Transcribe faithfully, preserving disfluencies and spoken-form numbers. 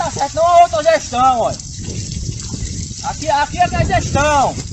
tá certo, não é outra gestão, olha. Aqui, aqui é que é gestão.